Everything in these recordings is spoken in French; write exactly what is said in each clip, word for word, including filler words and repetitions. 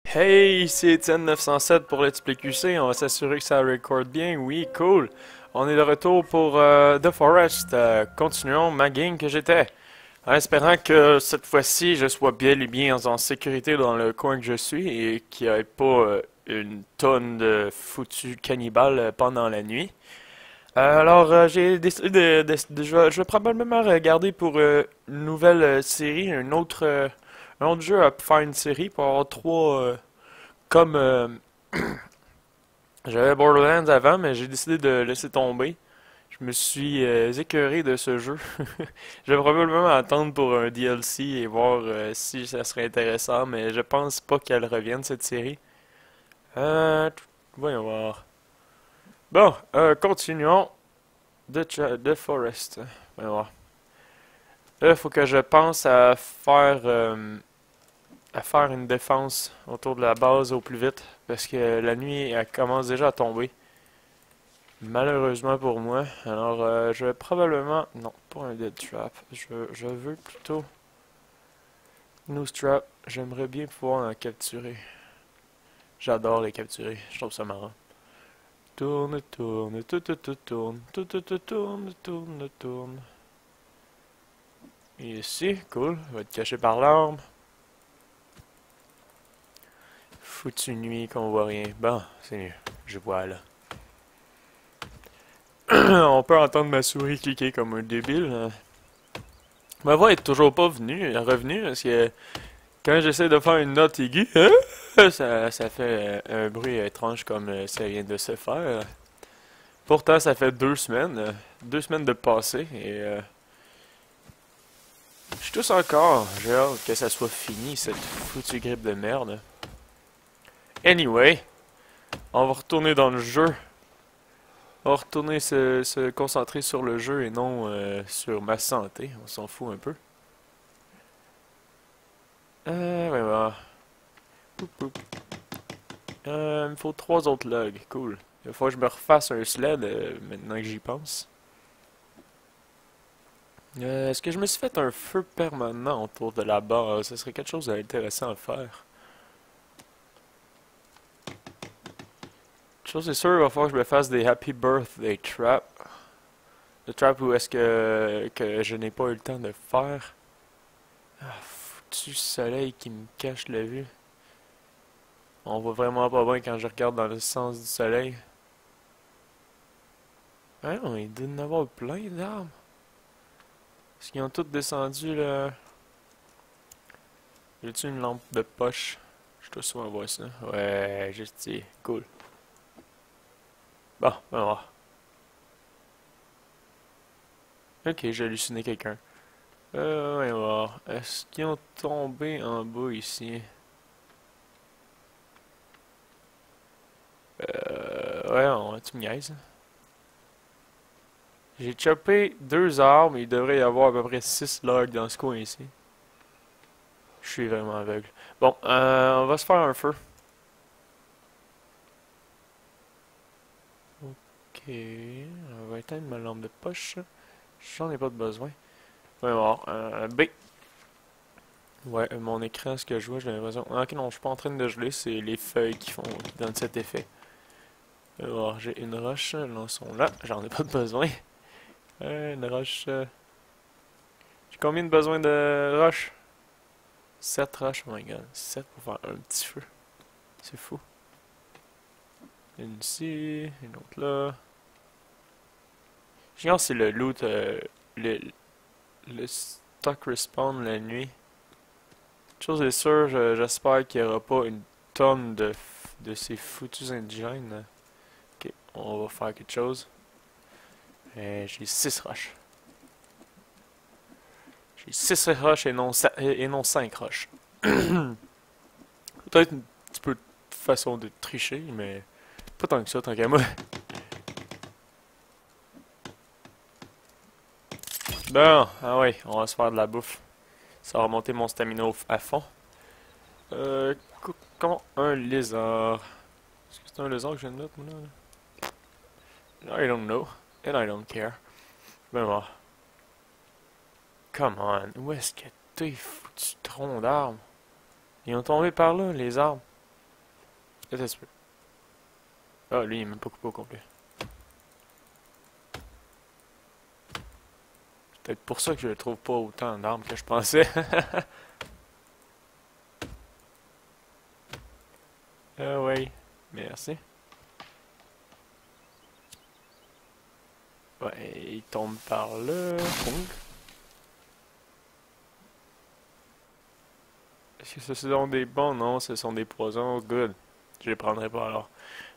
Hey, c'est Étienne neuf cent sept pour Let's Play Q C. On va s'assurer que ça record bien. Oui, cool. On est de retour pour euh, The Forest. Euh, continuons ma game que j'étais. En espérant que cette fois-ci, je sois bien et bien en sécurité dans le coin que je suis et qu'il n'y ait pas euh, une tonne de foutus cannibales euh, pendant la nuit. Euh, alors, euh, j'ai décidé de, de- de- je, vais, je vais probablement regarder pour euh, une nouvelle euh, série, un autre, euh, un autre jeu à faire une série pour avoir trois, euh, comme euh, j'avais Borderlands avant, mais j'ai décidé de laisser tomber. Je me suis euh, écœuré de ce jeu. Je vais probablement attendre pour un D L C et voir euh, si ça serait intéressant, mais je pense pas qu'elle revienne cette série. Euh, voyons voir. Bon, euh, continuons. The, Cha- The Forest. Voyons voir. Là, il faut que je pense à faire euh, à faire une défense autour de la base au plus vite, parce que la nuit elle commence déjà à tomber. Malheureusement pour moi. Alors, euh, je vais probablement... Non, pas un Dead Trap. Je, je veux plutôt... Noose Trap. J'aimerais bien pouvoir en capturer. J'adore les capturer. Je trouve ça marrant. Tourne, tourne, tout, tout, tout, tourne. Tout, tout, tout, tourne, tourne, tourne. Et ici, cool. On va être caché par l'arbre. Foutu nuit qu'on voit rien. Bon, c'est mieux. Je vois là. On peut entendre ma souris cliquer comme un débile. Ma voix est toujours pas venue, revenue, parce que quand j'essaie de faire une note aiguë, hein, ça, ça fait euh, un bruit étrange comme euh, ça vient de se faire. Pourtant, ça fait deux semaines, euh, deux semaines de passé, et euh, je suis tous encore. J'ai hâte que ça soit fini, cette foutue grippe de merde. Anyway, on va retourner dans le jeu. On va retourner se, se concentrer sur le jeu et non euh, sur ma santé. On s'en fout un peu. Euh, ouais, ouais. Poup, poup. Euh, il me faut trois autres logs. Cool. Il faut que je me refasse un sled euh, maintenant que j'y pense. Euh, Est-ce que je me suis fait un feu permanent autour de la base? Ce serait quelque chose d'intéressant à faire. Chose c'est sûr, il va falloir que je me fasse des Happy Birthday Trap. Le trap où est-ce que, que je n'ai pas eu le temps de faire. Ah, foutu soleil qui me cache la vue. On voit vraiment pas bien quand je regarde dans le sens du soleil. Ah non, il doit y en avoir plein d'arbres. Est-ce qu'ils ont tous descendu là? Y a-tu une lampe de poche? Je dois souvent voir ça. Ouais, juste dit. Cool. Bon, on va voir. Ok, j'ai halluciné quelqu'un. Euh, on va voir. Est-ce qu'ils ont tombé en bas ici? Euh, ouais, on va tu me niaises? J'ai chopé deux arbres, il devrait y avoir à peu près six logs dans ce coin ici. Je suis vraiment aveugle. Bon, euh, on va se faire un feu. Ok, on va éteindre ma lampe de poche. J'en ai pas de besoin. On va voir. Euh, B. Ouais, mon écran, ce que je vois, j'ai l'impression... Ah, ok, non, je suis pas en train de geler, c'est les feuilles qui font, qui donnent cet effet. Alors, j'ai une roche, lançons là, j'en ai pas de besoin. Euh, une roche... euh, J'ai combien de besoin de roches? Sept roches, oh my god, sept pour faire un petit feu. C'est fou. Une ici, une autre là. Je pense que c'est le loot, euh, le, le stock respawn la nuit. Chose est sûre, je- j'espère qu'il n'y aura pas une tonne de, f- de ces foutus indigènes. Ok, on va faire quelque chose. Euh, j'ai six roches. J'ai six roches et non, sa- et non cinq roches. Peut-être une petit peu de façon de tricher, mais pas tant que ça, tant qu'à moi. Bon, ah ouais, on va se faire de la bouffe. Ça va remonter mon stamina au- à fond. Euh, co- comment un lézard? Est-ce que c'est un lézard que je viens de mettre, moi, là? I don't know, and I don't care. Ben bon. Come on, où est-ce que t'es, foutu tronc d'arbre? Ils ont tombé par là, les arbres. Ça se peut. Ah, lui, il est même pas coupé au complet. C'est peut-être pour ça que je trouve pas autant d'armes que je pensais. Ah oui, merci. Ouais, il tombe par là. Boum. Est-ce que ce sont des bons? Non, ce sont des poisons. Good. Je les prendrai pas alors.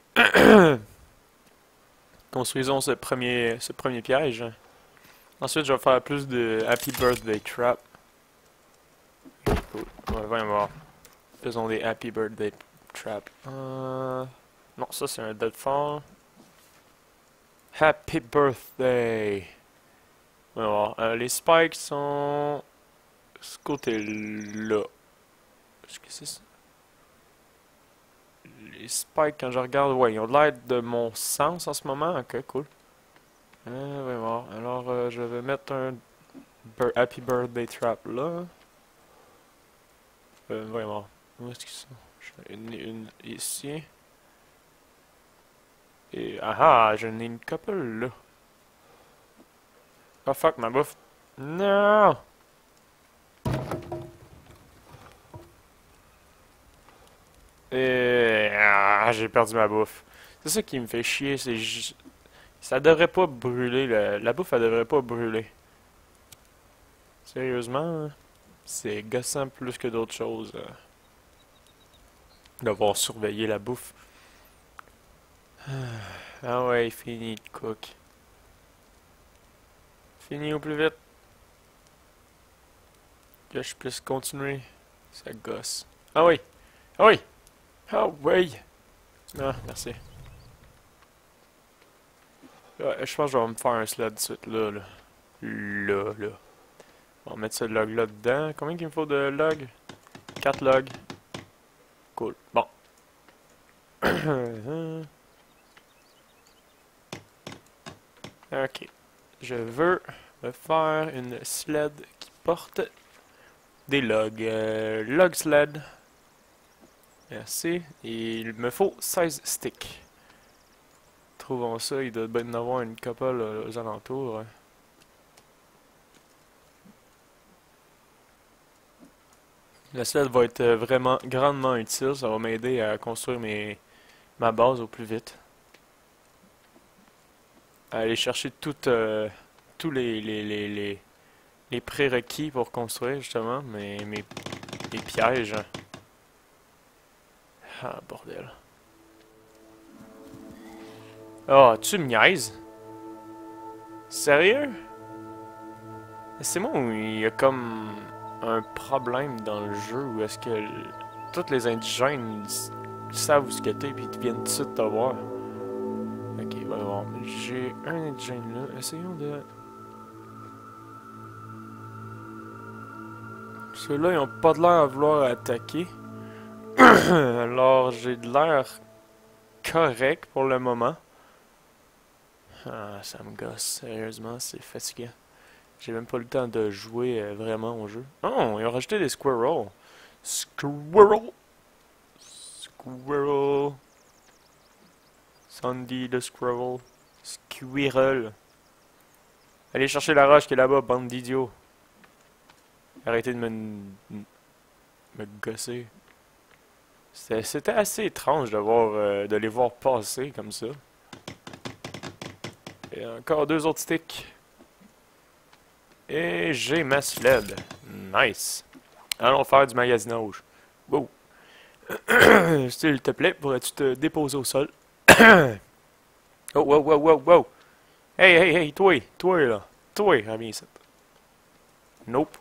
Construisons ce premier, ce premier piège. Ensuite, je vais faire plus de Happy Birthday Trap. Cool. Ouais, voyons voir. Faisons des Happy Birthday Trap. Euh... Non, ça c'est un Deadfall. Happy Birthday. Voyons voir. Euh, les spikes sont... Ce côté-là. Qu'est-ce que c'est ça? Les spikes, quand je regarde, ouais, ils ont l'air de mon sens en ce moment. Ok, cool. Euh, voyons voir. Alors, euh, je vais mettre un bir- Happy Birthday Trap là. Euh, voyons voir. Où est-ce qu'ils sont? J'en ai une, une ici. Et ah ah, j'en ai une couple là. Oh fuck, ma bouffe. Non! Et ah, j'ai perdu ma bouffe. C'est ça qui me fait chier, c'est ju- ça devrait pas brûler, la, la bouffe elle devrait pas brûler. Sérieusement, hein? C'est gossant plus que d'autres choses euh, d'avoir surveillé la bouffe. Ah ouais, fini de cook. Fini au plus vite. Que je puisse continuer. Ça gosse. Ah oui! Ah oui! Ah oui! Ah, merci. Ouais, je pense que je vais me faire un sled de suite là, là. Là, là. On va mettre ce log là dedans. Combien qu'il me faut de logs? quatre logs. Cool. Bon. Ok. Je veux me faire une sled qui porte des logs. Euh, log sled. Merci. Et il me faut seize sticks. Trouvons ça. Il doit bien y en avoir une couple euh, aux alentours. La sled va être euh, vraiment grandement utile. Ça va m'aider à construire mes, ma base au plus vite. À aller chercher tout, euh, tous les, les, les, les, les prérequis pour construire justement mes, mes, mes pièges. Ah, bordel. Oh, tu me niaises? Sérieux? C'est moi où il y a comme un problème dans le jeu où est-ce que l- tous les indigènes ils savent où ce que t'es puis ils viennent tout de suite te voir. Ok, voyons voir. J'ai un indigène là. Essayons de... Ceux-là, ils ont pas de l'air à vouloir attaquer. Alors, j'ai de l'air correct pour le moment. Ah, ça me gosse. Sérieusement, c'est fatigant. J'ai même pas le temps de jouer euh, vraiment au jeu. Oh, ils ont rajouté des squirrels. Squirrel! Squirrel! Sandy the squirrel. Squirrel. Allez chercher la roche qui est là-bas, bande d'idiots. Arrêtez de me... me gosser. C'était c'était assez étrange de, voir, euh, de les voir passer comme ça. Et encore deux autres sticks. Et j'ai ma sled. Nice. Allons faire du magasinage. Wow. S'il te plaît, pourrais-tu te déposer au sol? Oh, wow, wow, wow, wow. Hey, hey, hey, toi, toi là. Toi, reviens ici. Nope.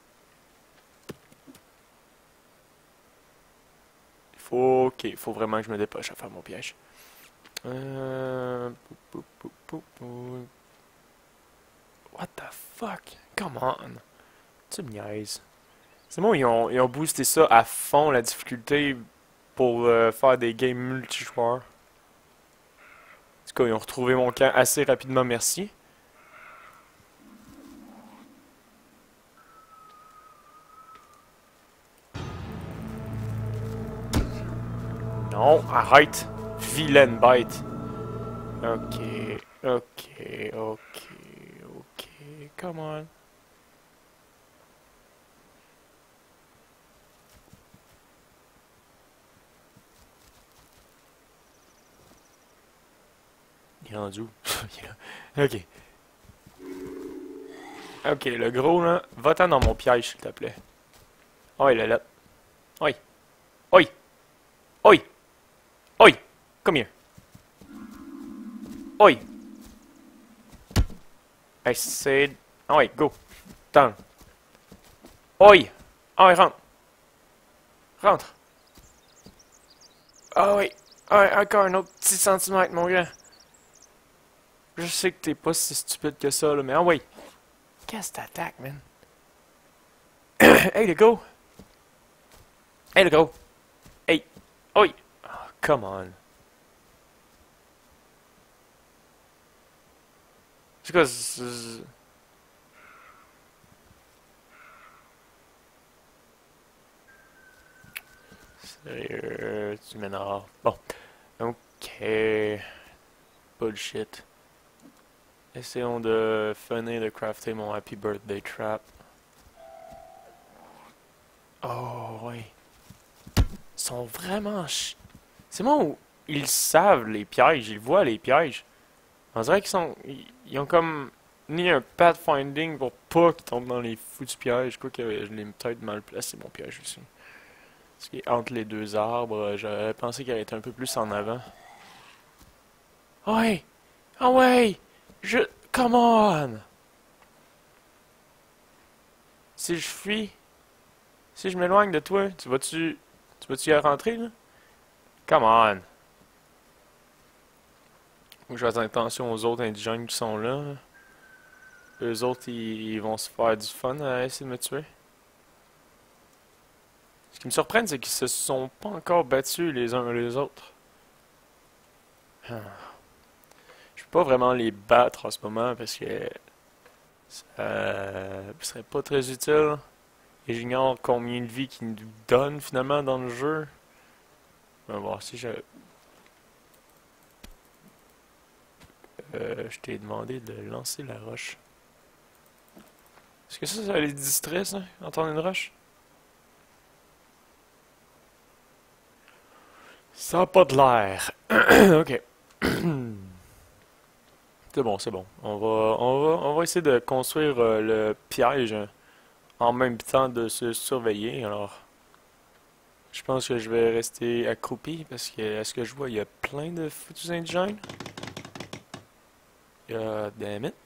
Faut... Ok, faut vraiment que je me dépêche à faire mon piège. Euh... pou, pou, pou, pou. What the fuck? Come on. Tu me niaises. C'est bon, ils ont, ils ont boosté ça à fond, la difficulté, pour euh, faire des games multijoueurs. En tout cas, ils ont retrouvé mon camp assez rapidement, merci. Non, arrête. Vilaine bête. Ok, ok, ok, ok. Come on. Il est rendu où? Ok. Ok, le gros là, va-t'en dans mon piège s'il te plaît. Oh, il est là. Oi. Oi. Oi. Oi. Come here. Oi. I said... Ah ouais, go. Down. Oi. Ah ouais, rentre. Rentre. Ah oui. Ah ouais, encore un autre petit centimètre, mon gars. Je sais que t'es pas si stupide que ça, là, mais ah ouais. Qu'est-ce que t'attaques, man? Hey, le go. Hey, le go. Hey. Oi. Oh, come on. C'est quoi, c'est... Sérieux, tu m'énerves. Bon. Ok. Bullshit. Essayons de finir de crafter mon Happy Birthday Trap. Oh, oui. Ils sont vraiment ch... C'est moi où ils savent les pièges, ils voient les pièges. On dirait qu'ils sont... Ils, ils ont comme... ni un pathfinding pour pas qu'ils tombent dans les foutus pièges. Quoi que je l'ai peut-être mal placé mon piège aussi. Parce qu'il est entre les deux arbres, j'aurais pensé qu'il allait être un peu plus en avant. Ah ouais! Ah ouais! Je... Come on! Si je fuis... Si je m'éloigne de toi, tu vas-tu... Tu vas-tu y rentrer, là? Come on! Faut que je fasse attention aux autres indigènes qui sont là. Eux autres, ils, ils vont se faire du fun à essayer de me tuer. Ce qui me surprend, c'est qu'ils se sont pas encore battus les uns les autres. Ah. Je peux pas vraiment les battre en ce moment parce que ça serait pas très utile. Et j'ignore combien de vie qu'ils nous donnent finalement dans le jeu. On va voir si je... Euh, je t'ai demandé de lancer la roche. Est-ce que ça, ça les distrait, ça, entendre une roche? Ça a pas de l'air. Ok. C'est bon, c'est bon. On va, on va, on va essayer de construire euh, le piège en même temps de se surveiller. Alors, je pense que je vais rester accroupi parce que, à ce que je vois, il y a plein de foutus indigènes. Il y a... Damn it.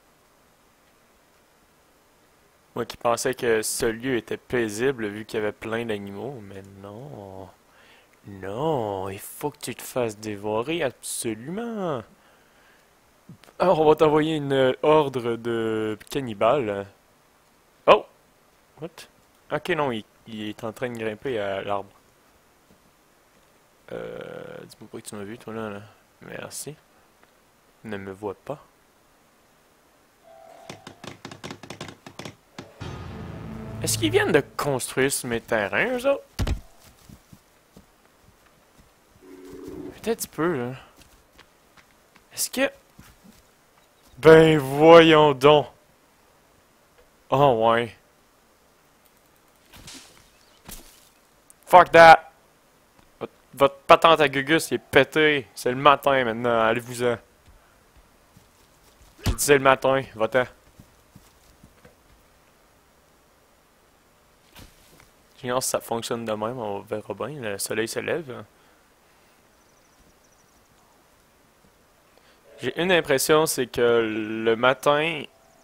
Moi qui pensais que ce lieu était paisible vu qu'il y avait plein d'animaux, mais non. Non, il faut que tu te fasses dévorer absolument. Alors, on va t'envoyer une ordre de cannibales. Oh! What? Ok, non, il, il est en train de grimper à l'arbre. Euh... Dis-moi pas que tu m'as vu, toi, là, là. Merci. Ne me vois pas. Est-ce qu'ils viennent de construire sur mes terrains, eux autres? Peut-être un peu, là. Est-ce que... Ben, voyons donc! Oh, ouais. Fuck that! Votre, votre patente à Gugus, il est pété. C'est le matin, maintenant. Allez-vous-en. J'ai dit c'est le matin. Va-t'en. J'ignore si ça fonctionne de même. On verra bien. Le soleil se lève. J'ai une impression, c'est que le matin,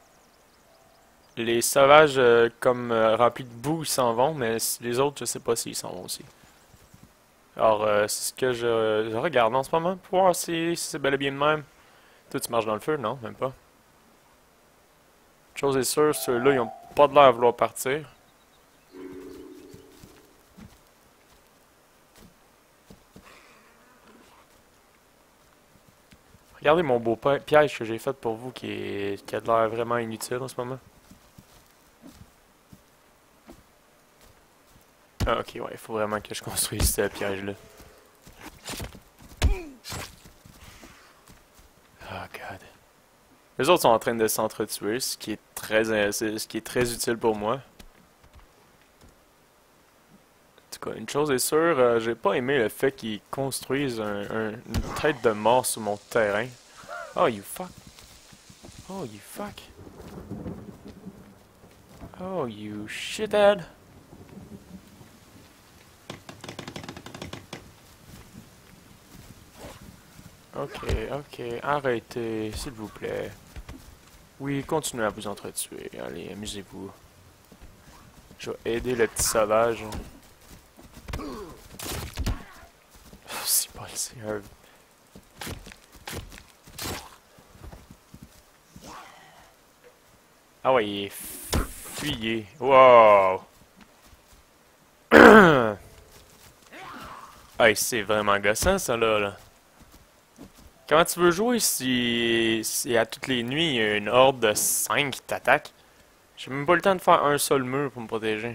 les sauvages euh, comme euh, remplis de boue, ils s'en vont, mais les autres, je sais pas s'ils s'en vont aussi. Alors, euh, c'est ce que je, je regarde en ce moment pour voir si, si c'est bel et bien de même. Toi, tu marches dans le feu? Non, même pas. Chose est sûre, ceux-là, ils ont pas de l'air à vouloir partir. Regardez mon beau piège que j'ai fait pour vous qui, est, qui a de l'air vraiment inutile en ce moment. Ah, ok, ouais, il faut vraiment que je construise ce piège-là. god. Les autres sont en train de s'entretuer, ce qui est très, ce qui est très utile pour moi. En tout cas, une chose est sûre, euh, j'ai pas aimé le fait qu'ils construisent un, un- une tête de mort sur mon terrain. Oh, you fuck. Oh, you fuck. Oh, you shithead. Ok, ok, arrêtez, s'il vous plaît. Oui, continuez à vous entretuer. Allez, amusez-vous. Je vais aider le petit sauvage. Oh, c'est pas c'est un... Ah ouais, il est fuyé. Wow! Hey, c'est vraiment gossant, ça, là, là. Comment tu veux jouer si, si à toutes les nuits, il y a une horde de cinq qui t'attaque? J'ai même pas le temps de faire un seul mur pour me protéger.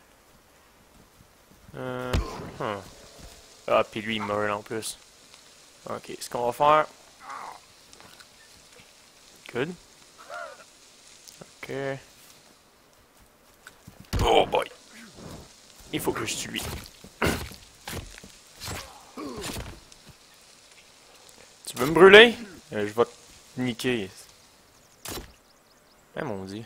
Euh... hmm. Ah, puis lui, il meurt en plus. Ok, ce qu'on va faire... Good. Ok. Oh boy! Il faut que je tue lui. Tu veux me brûler? Euh, je vais te niquer. Ah mon dieu.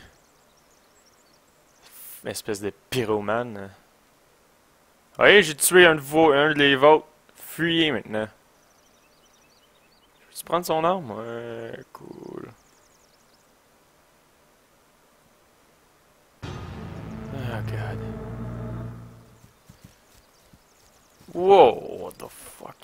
Espèce de pyromane. Oui, j'ai tué un de vos, un des vôtres. Fuyez maintenant. Je peux prendre son arme? Ouais, cool. Oh god. Whoa, what the fuck?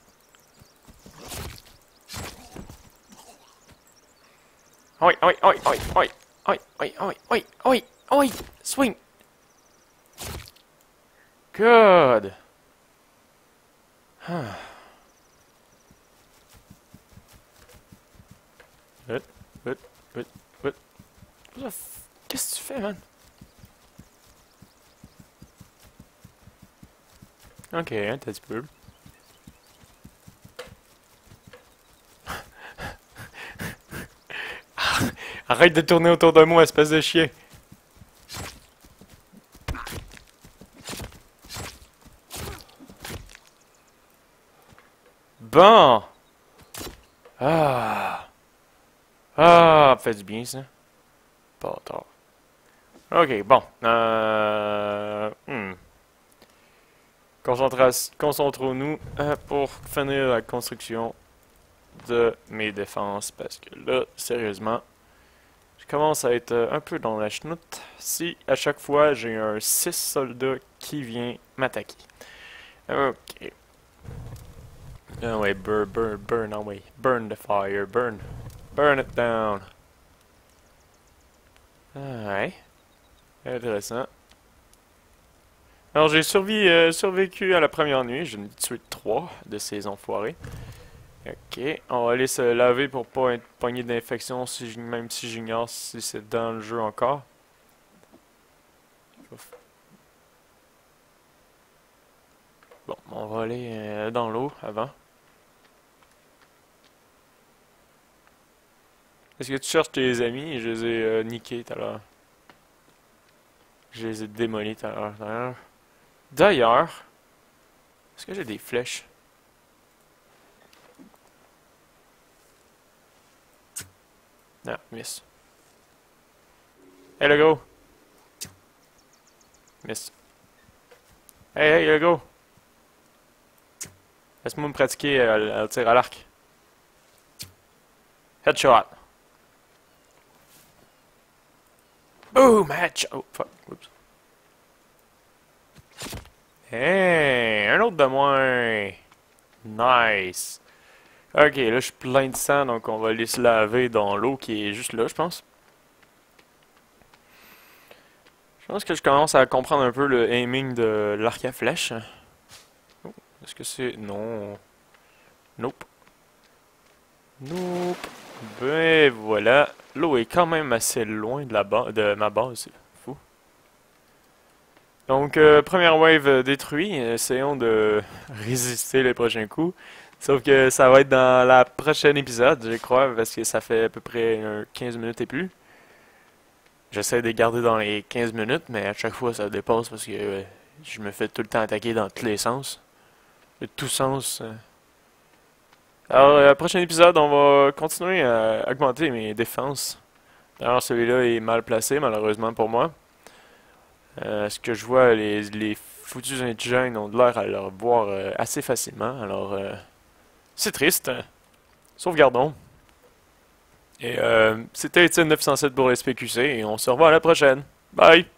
Oi, oi, oi, oi, oi, oi, oi, oi, oi, oi, oi, swing. Good. Huh. Vite, vite, vite, vite. Qu'est-ce que tu fais, man? Ok, un petit peu. Arrête de tourner autour de moi, espèce de chien. Bon. Ah. Ah, fait du bien, ça. Pas tard. Ok, bon. Euh... Hmm. Concentrons-nous euh, pour finir la construction de mes défenses. Parce que là, sérieusement, je commence à être euh, un peu dans la chenoute si à chaque fois j'ai un six soldats qui vient m'attaquer. Ok. Ah ouais, burn, burn, burn, ah ouais. Burn the fire, burn. Burn it down. Ah ouais. Intéressant. Alors j'ai survi, euh, survécu à la première nuit. J'en ai tué trois de ces enfoirés. Ok, on va aller se laver pour pas être pogné d'infection, si je- même si j'ignore si c'est dans le jeu encore. Bon, on va aller euh, dans l'eau avant. Est-ce que tu cherches tes amis? Je les ai euh, niqués tout à l'heure. Je les ai démolis tout à l'heure. D'ailleurs, D'ailleurs, est-ce que j'ai des flèches? Non, miss. Hey le gros! Miss. Hey, hey le gros! Laisse-moi me pratiquer euh, le tir à l'arc. Headshot! Boom! Headshot! Oh, fuck. Oups. Hey! Un autre de moins! Nice! Ok, là je suis plein de sang, donc on va aller se laver dans l'eau qui est juste là, je pense. Je pense que je commence à comprendre un peu le aiming de l'arc à flèche. Oh, est-ce que c'est... Non. Nope. Nope. Ben voilà. L'eau est quand même assez loin de, la ba de ma base, c'est fou. Donc, euh, première wave euh, détruite. Essayons de résister les prochains coups. Sauf que ça va être dans la prochaine épisode, je crois, parce que ça fait à peu près un quinze minutes et plus. J'essaie de garder dans les quinze minutes, mais à chaque fois ça dépasse parce que euh, je me fais tout le temps attaquer dans tous les sens. De tous sens. euh. Alors, euh, prochain épisode, on va continuer à augmenter mes défenses. D'ailleurs, celui-là est mal placé, malheureusement pour moi. Euh, ce que je vois, les, les foutus indigènes ont de l'air à le revoir euh, assez facilement. Alors, euh, c'est triste. Sauvegardons. Et euh, c'était Étienne neuf cent sept pour S P Q C et on se revoit à la prochaine. Bye!